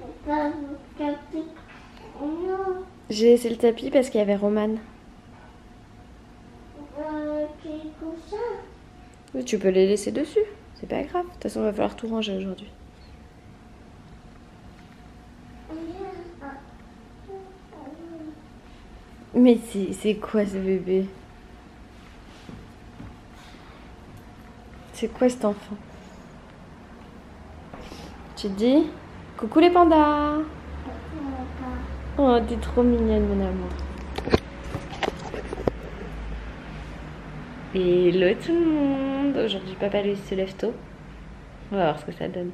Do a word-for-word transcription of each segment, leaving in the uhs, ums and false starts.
J'ai laissé le tapis parce qu'il y avait Romane. Oui, tu peux les laisser dessus, c'est pas grave. De toute façon, il va falloir tout ranger aujourd'hui. Mais c'est quoi ce bébé? C'est quoi cet enfant? Tu te dis coucou les pandas. Oh, t'es trop mignonne mon amour. Hello tout le monde. Aujourd'hui papa lui se lève tôt. On va voir ce que ça donne.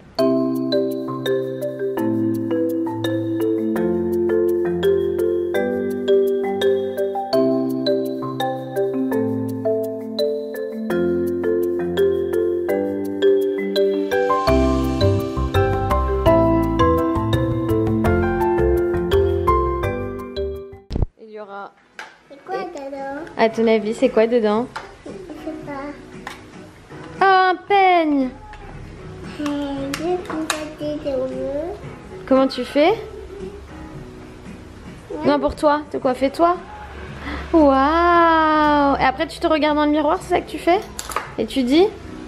C'est quoi dedans? À ton avis, c'est quoi dedans? Je sais pas. Oh, un peigne! Comment tu fais? Ouais. Non, pour toi. De quoi fais-toi? Waouh! Et après, tu te regardes dans le miroir, c'est ça que tu fais? Et tu dis?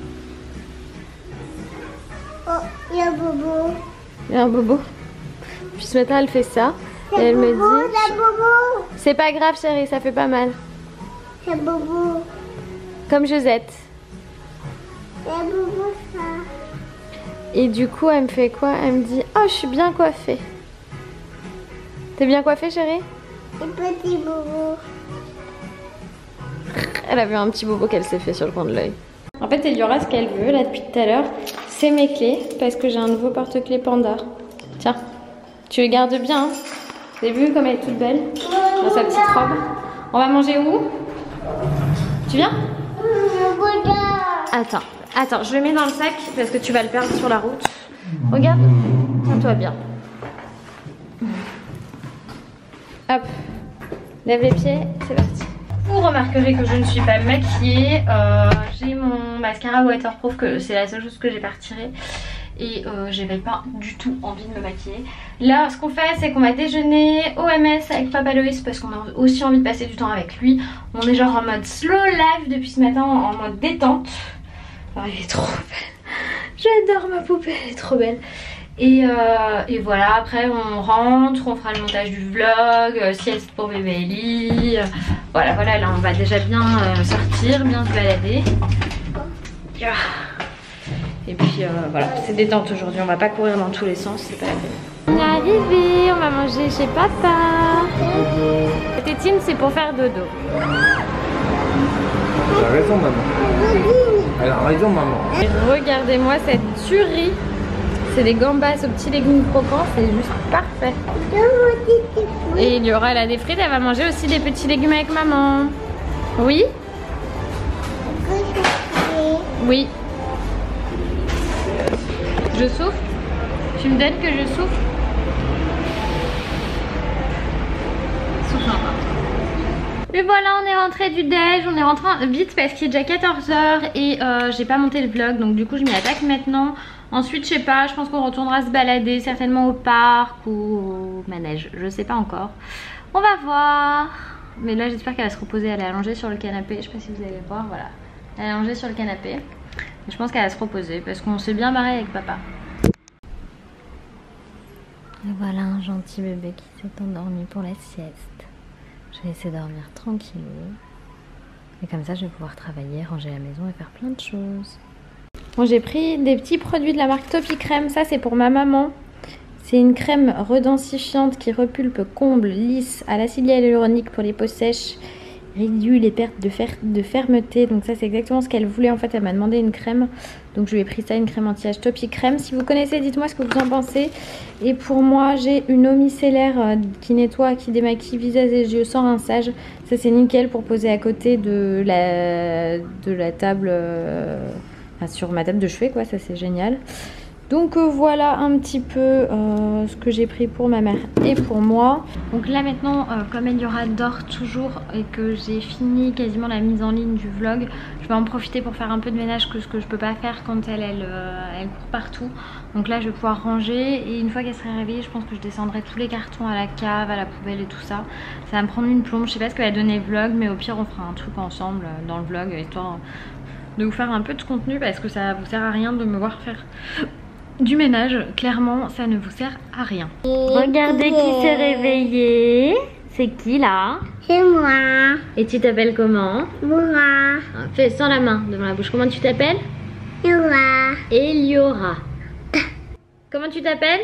Oh, il y a un bobo. Il y a un bobo. Puis ce matin, elle fait ça. Et elle me dit... C'est pas grave chérie, ça fait pas mal. C'est bobo. Comme Josette. C'est bobo ça. Et du coup, elle me fait quoi? Elle me dit, oh, je suis bien coiffée. T'es bien coiffée chérie? Un petit bobo. Elle avait un petit bobo qu'elle s'est fait sur le coin de l'œil. En fait, Eliora, ce qu'elle veut là depuis tout à l'heure, c'est mes clés. Parce que j'ai un nouveau porte-clés panda. Tiens, tu le gardes bien, hein. Vous avez vu comme elle est toute belle dans sa petite robe. On va manger où? Tu viens? Attends, attends, je le mets dans le sac parce que tu vas le perdre sur la route. Regarde, tiens-toi bien. Hop, lève les pieds, c'est parti. Vous remarquerez que je ne suis pas maquillée. Euh, j'ai mon mascara waterproof, que c'est la seule chose que j'ai pas retirée. Et euh, j'avais pas du tout envie de me maquiller. Là, ce qu'on fait, c'est qu'on va déjeuner au M S avec Papa Loïs parce qu'on a aussi envie de passer du temps avec lui. On est genre en mode slow life depuis ce matin, en mode détente. Oh, elle est trop belle. J'adore ma poupée, elle est trop belle. Et, euh, et voilà, après on rentre, on fera le montage du vlog, euh, sieste pour bébé Ellie. Euh, voilà, voilà, là on va déjà bien euh, sortir, bien se balader. Yeah. Et puis euh, voilà, c'est détente aujourd'hui, on va pas courir dans tous les sens, c'est pas la peine. On est arrivé, on va manger chez papa. La tétine, c'est pour faire dodo. Elle a raison maman. Elle a raison maman. Et regardez-moi cette tuerie. C'est des gambas aux petits légumes croquants, c'est juste parfait. Et il y aura là des frites, elle va manger aussi des petits légumes avec maman. Oui? Oui. Je souffle? Tu me donnes que je souffle? Souffle encore. Et voilà, on est rentré du déj, on est rentré vite parce qu'il est déjà quatorze heures et euh, j'ai pas monté le vlog, donc du coup je m'y attaque maintenant. Ensuite, je sais pas, je pense qu'on retournera se balader certainement au parc ou au manège, je sais pas encore. On va voir. Mais là j'espère qu'elle va se reposer, elle est allongée sur le canapé, je sais pas si vous allez voir, voilà. Elle est allongée sur le canapé. Et je pense qu'elle va se reposer parce qu'on s'est bien marré avec papa. Et voilà un gentil bébé qui s'est endormi pour la sieste. Je vais essayer de dormir tranquillou. Et comme ça je vais pouvoir travailler, ranger la maison et faire plein de choses. Bon, j'ai pris des petits produits de la marque Topi Crème. Ça c'est pour ma maman. C'est une crème redensifiante qui repulpe, comble, lisse à l'acide hyaluronique pour les peaux sèches, réduit les pertes de, fer de fermeté. Donc ça c'est exactement ce qu'elle voulait. En fait elle m'a demandé une crème, donc je lui ai pris ça, une crème anti-âge Topi Crème. Si vous connaissez, dites-moi ce que vous en pensez. Et pour moi j'ai une eau micellaire euh, qui nettoie, qui démaquille visage et yeux sans rinçage. Ça c'est nickel pour poser à côté de la, de la table, euh, enfin, sur ma table de chevet quoi, ça c'est génial. Donc euh, voilà un petit peu euh, ce que j'ai pris pour ma mère et pour moi. Donc là maintenant, euh, comme Eliora dort toujours et que j'ai fini quasiment la mise en ligne du vlog, je vais en profiter pour faire un peu de ménage que ce que je peux pas faire quand elle, elle, euh, elle court partout. Donc là je vais pouvoir ranger et une fois qu'elle sera réveillée, je pense que je descendrai tous les cartons à la cave, à la poubelle et tout ça. Ça va me prendre une plombe, je sais pas ce que va donner le vlog, mais au pire on fera un truc ensemble dans le vlog, histoire de vous faire un peu de contenu parce que ça vous sert à rien de me voir faire du ménage, clairement ça ne vous sert à rien. Regardez qui s'est réveillé. C'est qui là? C'est moi. Et tu t'appelles comment? Moura. Fais sans la main devant la bouche. Comment tu t'appelles? Moura. Eliora. Comment tu t'appelles?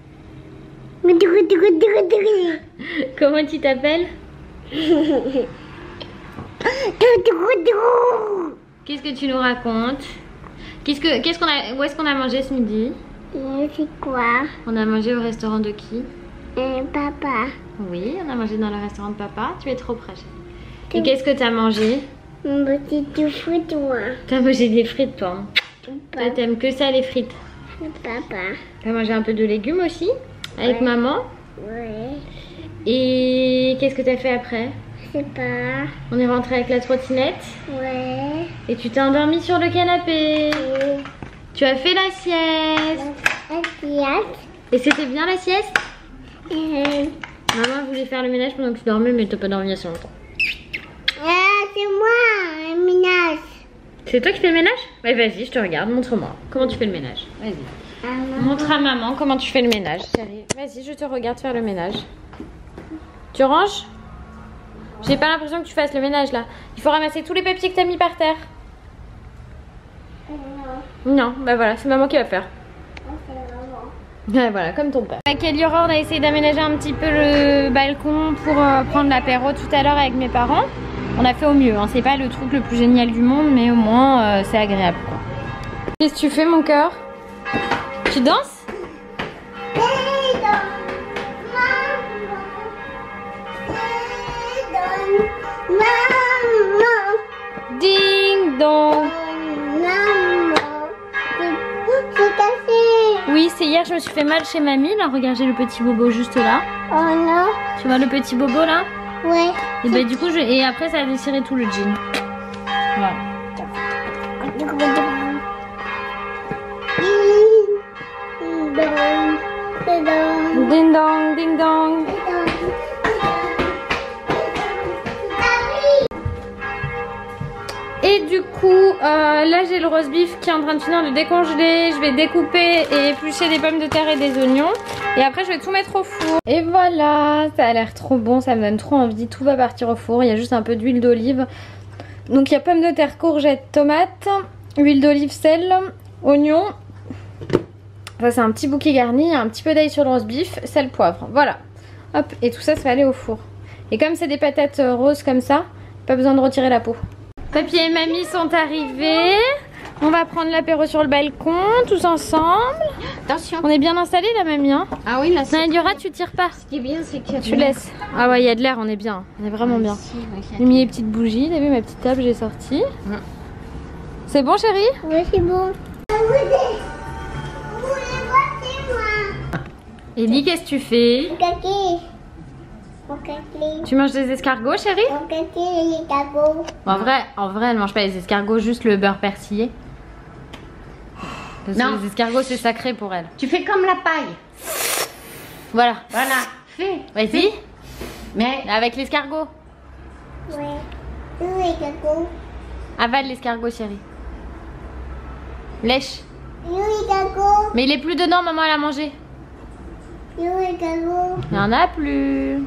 Comment tu t'appelles? Qu'est-ce que tu nous racontes? Qu'est-ce que, qu'est-ce qu'on a, où est-ce qu'on a mangé ce midi? C'est quoi? On a mangé au restaurant de qui? Euh, papa. Oui, on a mangé dans le restaurant de papa. Tu es trop près. Et qu'est-ce que tu as mangé? Mon petit tout frites, moi. Tu as mangé des frites, toi. Toi, Papa. t'aimes que ça, les frites. Papa. Tu as mangé un peu de légumes aussi, avec Ouais. maman. Ouais. Et qu'est-ce que tu as fait après? Je sais pas. On est rentré avec la trottinette. Ouais. Et tu t'es endormi sur le canapé. Et Tu as fait la sieste. assiette. Et c'était bien la sieste? Euh, Maman voulait faire le ménage pendant que tu dormais, mais t'as pas dormi assez longtemps. Ah, c'est moi, un ménage. C'est toi qui fais le ménage? Ouais, vas-y, je te regarde, montre-moi. Comment tu fais le ménage? Vas-y. Ah, maman. Montre à maman comment tu fais le ménage, chérie. Vas-y, je te regarde faire le ménage. Tu ranges? J'ai pas l'impression que tu fasses le ménage là. Il faut ramasser tous les papiers que t'as mis par terre. Non, bah voilà, c'est maman qui va faire. Ouais, voilà, comme ton père. Avec Eliora, on a essayé d'aménager un petit peu le balcon pour euh, prendre l'apéro tout à l'heure avec mes parents. On a fait au mieux, hein. C'est pas le truc le plus génial du monde, mais au moins euh, c'est agréable, quoi. Qu'est-ce que tu fais, mon cœur? Tu danses? Ding dong. Oui, c'est hier, je me suis fait mal chez mamie. Là, regarde, j'ai le petit bobo juste là. Oh non. Tu vois le petit bobo là? Ouais. Et bah du coup, je... et après ça a déchiré tout le jean. Voilà. Ding dong, ding dong. Et du coup, euh, là j'ai le roast beef qui est en train de finir de décongeler. Je vais découper et éplucher des pommes de terre et des oignons. Et après je vais tout mettre au four. Et voilà, ça a l'air trop bon, ça me donne trop envie. Tout va partir au four, il y a juste un peu d'huile d'olive. Donc il y a pommes de terre, courgettes, tomates, huile d'olive, sel, oignons. Ça c'est un petit bouquet garni, un petit peu d'ail sur le roast beef, sel, poivre. Voilà, hop, et tout ça ça va aller au four. Et comme c'est des patates roses comme ça, pas besoin de retirer la peau. Papy et mamie sont arrivés. On va prendre l'apéro sur le balcon, tous ensemble. Attention. On est bien installés là, mamie, hein? Ah oui, là Non, c'est... Eliora, tu tires pas. Ce qui est bien, c'est qu'il y a Tu laisses. Ah ouais, il y a de l'air, on est bien. On est vraiment bien. J'ai mis les petites bougies, t'as vu ma petite table, j'ai sorti. Mm. C'est bon, chérie? Ouais, c'est bon. Vous voulez, vous voulez voir, c'est moi. Ellie, qu'est-ce que tu fais? Mon caquet. Mon caquet. Tu manges des escargots, chérie? Mon caquet, les cagots. En vrai, en vrai, elle mange pas les escargots, juste le beurre persillé. Parce Non. que les escargots, c'est sacré pour elle. Tu fais comme la paille. Voilà. Voilà. Fais. Vas-y. Mais Avec l'escargot. Ouais. Où les cagots? Avale l'escargot, chérie. Lèche. Où les cagots? Mais il est plus dedans, maman, elle a mangé. Où les cagots? Il y en a plus.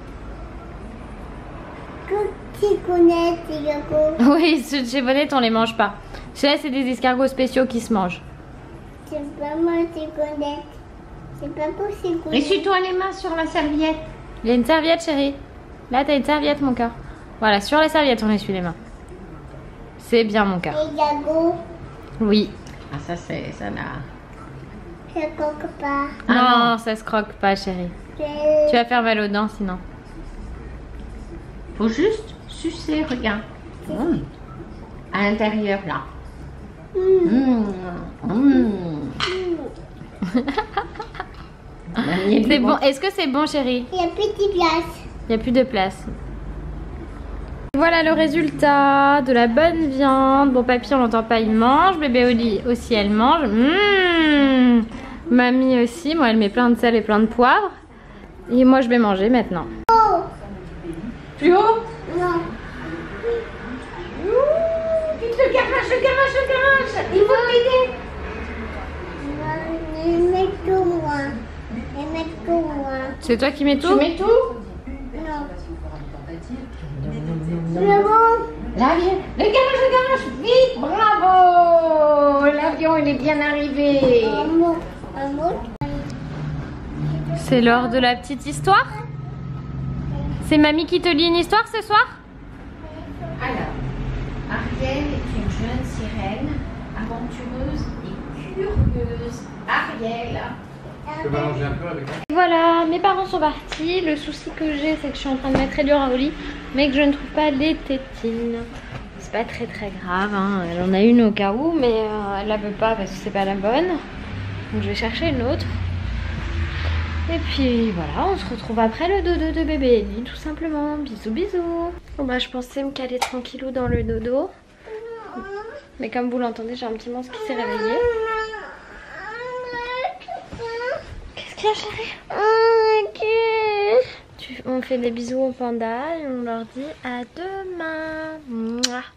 Que tu connais les cagots? Oui, ceux de chez Bonnet, on les mange pas. Ceux-là, c'est des escargots spéciaux qui se mangent. C'est pas moi qui connais. C'est pas possible. essuie-toi les mains sur la serviette. Il y a une serviette, chérie. Là, t'as une serviette, mon cœur. Voilà, sur la serviette, on essuie les mains. C'est bien, mon cœur. Les cagots, Oui. Ah ça c'est... ça n'a... ça coque pas. Ah non, ça se croque pas, chérie. C'est- Tu vas faire mal aux dents, sinon. Faut juste sucer, regarde. Mmh. À l'intérieur là. Hmm. Mmh. Mmh. C'est bon. Est-ce que c'est bon, chérie? Il y a plus de place. Il n'y a plus de place. Voilà le résultat de la bonne viande. Bon, papy, on l'entend pas, il mange. Bébé Oli aussi, elle mange. Mmh. Mamie aussi. Moi, elle met plein de sel et plein de poivre. Et moi, je vais manger maintenant. Oh. Plus haut? Non. Tu te garages, garages, garages. Il faut t'aider. Je mets tout moi. Je mets tout moi. C'est toi qui mets tout? Tu mets tout? Non. C'est bon. Là, viens. Le garage, le garage. Vite, bravo. L'avion, il est bien arrivé. Un mot. Un mot. C'est l'heure de la petite histoire? C'est mamie qui te lit une histoire ce soir? Alors, Ariel est une jeune sirène, aventureuse et curieuse. Ariel. Tu vas manger un peu avec moi? Voilà, mes parents sont partis. Le souci que j'ai, c'est que je suis en train de mettre Eliora au lit, mais que je ne trouve pas les tétines. C'est pas très très grave, hein. Elle en a une au cas où, mais euh, elle la veut pas parce que c'est pas la bonne. Donc je vais chercher une autre. Et puis voilà, on se retrouve après le dodo de bébé Ellie, tout simplement. Bisous bisous. Bon bah je pensais me caler tranquillou dans le dodo. Mais comme vous l'entendez, j'ai un petit monstre qui s'est réveillé. Qu'est-ce qu'il y a, chérie? Tu, on fait des bisous aux pandas et on leur dit à demain. Mouah.